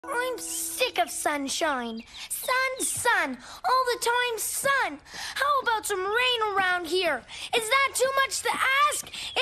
I'm sick of sunshine. Sun, all the time sun. How about some rain around here? Is that too much to ask?